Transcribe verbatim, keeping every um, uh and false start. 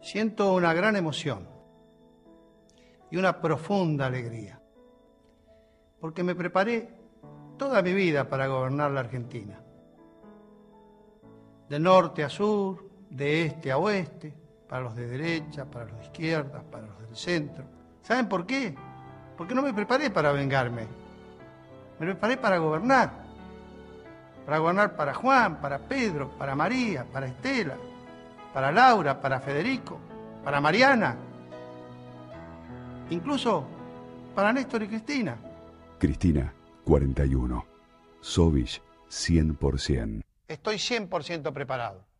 Siento una gran emoción y una profunda alegría, porque me preparé toda mi vida para gobernar la Argentina. De norte a sur, de este a oeste, para los de derecha, para los de izquierda, para los del centro. ¿Saben por qué? Porque no me preparé para vengarme. Me preparé para gobernar. Para gobernar para Juan, para Pedro, para María, para Estela, para Laura, para Federico, para Mariana, incluso para Néstor y Cristina. Cristina, cuarenta y uno. Sovich, cien por ciento. Estoy cien por ciento preparado.